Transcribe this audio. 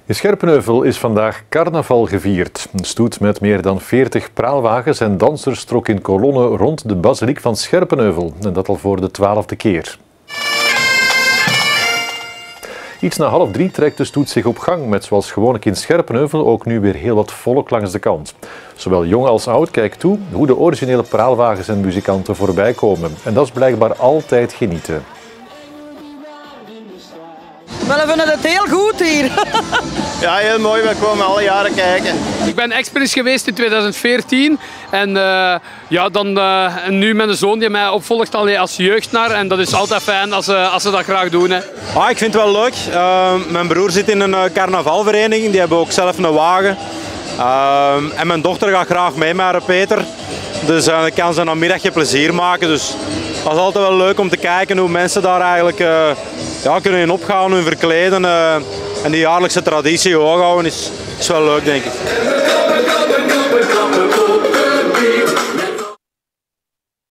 In Scherpenheuvel is vandaag carnaval gevierd. Een stoet met meer dan 40 praalwagens en dansers trok in kolonne rond de basiliek van Scherpenheuvel. En dat al voor de 12e keer. Iets na 2:30 trekt de stoet zich op gang met, zoals gewoonlijk in Scherpenheuvel, ook nu weer heel wat volk langs de kant. Zowel jong als oud kijkt toe hoe de originele praalwagens en muzikanten voorbij komen. En dat is blijkbaar altijd genieten. We vinden het heel goed hier. Ja, heel mooi. We komen alle jaren kijken. Ik ben ex-prins geweest in 2014 en nu met een zoon die mij opvolgt als jeugdnar en dat is altijd fijn als ze dat graag doen. Hè. Ik vind het wel leuk. Mijn broer zit in een carnavalvereniging, die hebben ook zelf een wagen. En mijn dochter gaat graag mee met Peter, dus dan kan ze een middagje plezier maken. Dus dat is altijd wel leuk om te kijken hoe mensen daar eigenlijk kunnen in opgaan, hun verkleden en die jaarlijkse traditie hoog houden is wel leuk, denk ik.